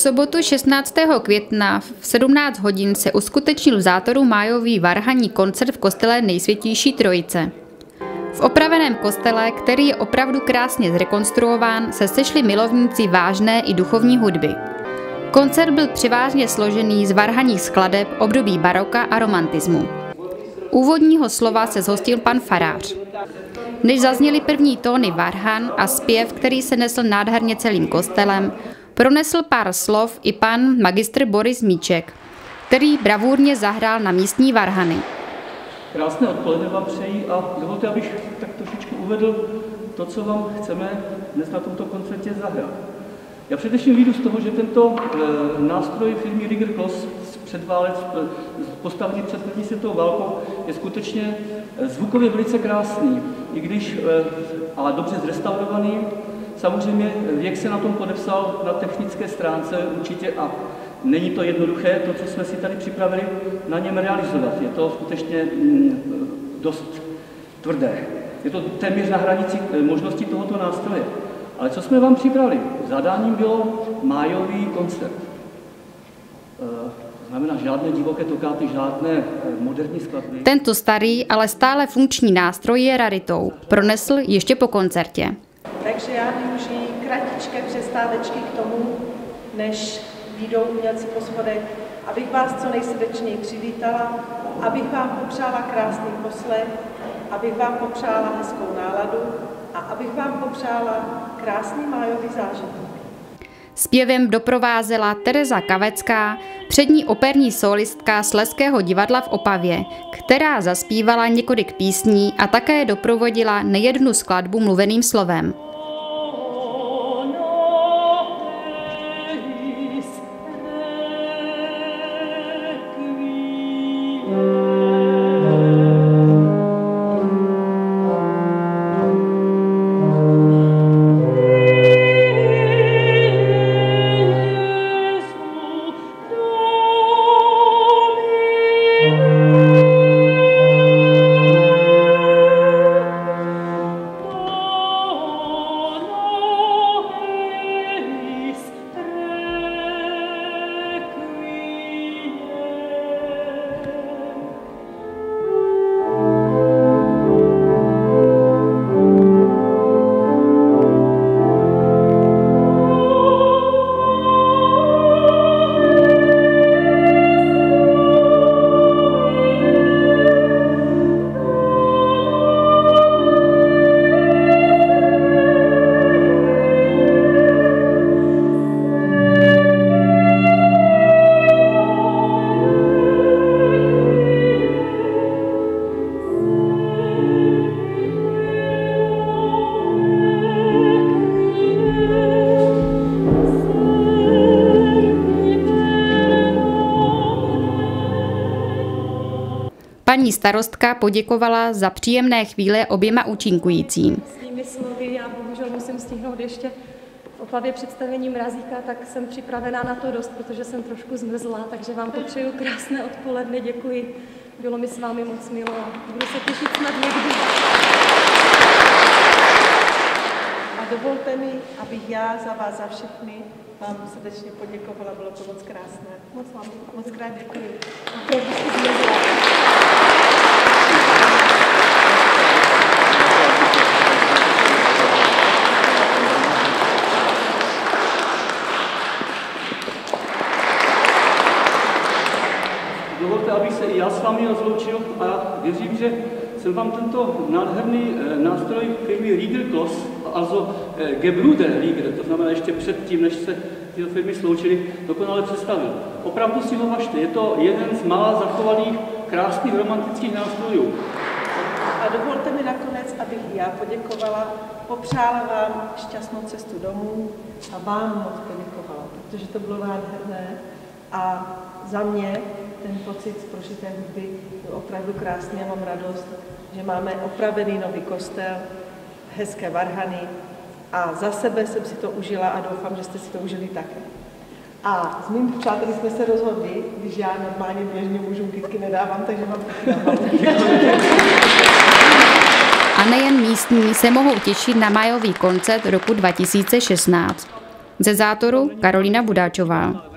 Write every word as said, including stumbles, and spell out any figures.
sobotu šestnáctého května v sedmnáct hodin se uskutečnil v Zátoru májový varhanní koncert v kostele Nejsvětější Trojice. V opraveném kostele, který je opravdu krásně zrekonstruován, se sešli milovníci vážné i duchovní hudby. Koncert byl převážně složený z varhanních skladeb období baroka a romantismu. Úvodního slova se zhostil pan farář. Než zazněly první tóny varhan a zpěv, který se nesl nádherně celým kostelem, pronesl pár slov i pan magistr Boris Míček, který bravurně zahrál na místní varhany. Krásné odpoledne vám přeji a dovolte, abych tak trošičku uvedl to, co vám chceme dnes na tomto koncertě zahrát. Já především vyjdu z toho, že tento e, nástroj firmy Rieger Kloss předválec, postavený před první světovou válkou, je skutečně zvukově velice krásný, i když e, ale dobře zrestaurovaný. Samozřejmě věk se na tom podepsal na technické stránce určitě a není to jednoduché, to, co jsme si tady připravili, na něm realizovat. Je to skutečně mm, dost tvrdé. Je to téměř na hranici možností tohoto nástroje. Ale co jsme vám připravili? Zadáním bylo májový koncert. To znamená žádné divoké tokáty, žádné moderní skladby. Tento starý, ale stále funkční nástroj je raritou. Pronesl ještě po koncertě. Takže já využiji kratičké přestávečky k tomu, než výjdou umělci po schodech, abych vás co nejsrdečněji přivítala, abych vám popřála krásný poslech, abych vám popřála hezkou náladu a abych vám popřála krásný májový zážitek. Zpěvem doprovázela Tereza Kavecká, přední operní solistka Slezského divadla v Opavě, která zaspívala několik písní a také doprovodila nejednu skladbu mluveným slovem. Paní starostka poděkovala za příjemné chvíle oběma účinkujícím. Svými slovy, já bohužel musím stihnout ještě v Opavě představení Mrazíka, tak jsem připravená na to dost, protože jsem trošku zmrzla, takže vám popřeju krásné odpoledne, děkuji. Bylo mi s vámi moc milo a budu se těšit snad někdy. A dovolte mi, abych já za vás, za všechny, vám srdečně poděkovala, bylo to moc krásné. Moc vám moc krát děkuji. Opravdu si zmrzla. Dovolte, abych se i já s vámi rozloučil a věřím, že jsem vám tento nádherný nástroj firmy Rieger Kloss, also Gebruder Rieger, to znamená ještě předtím, než se tyto firmy sloučily, dokonale představil. Opravdu si ho važte, je to jeden z mála zachovaných krásných romantických nástrojů. A dovolte mi nakonec, abych já poděkovala, popřála vám šťastnou cestu domů a vám moc poděkovala, protože to bylo nádherné a za mě ten pocit z prožité hudby byl opravdu krásný a mám radost, že máme opravený nový kostel, hezké varhany a za sebe jsem si to užila a doufám, že jste si to užili také. A s mými přáteli jsme se rozhodli, když já normálně běžně mužům kytky nedávám, takže vám taky dávám. A nejen místní se mohou těšit na májový koncert roku dva tisíce šestnáct. Ze Zátoru Karolína Budáčová.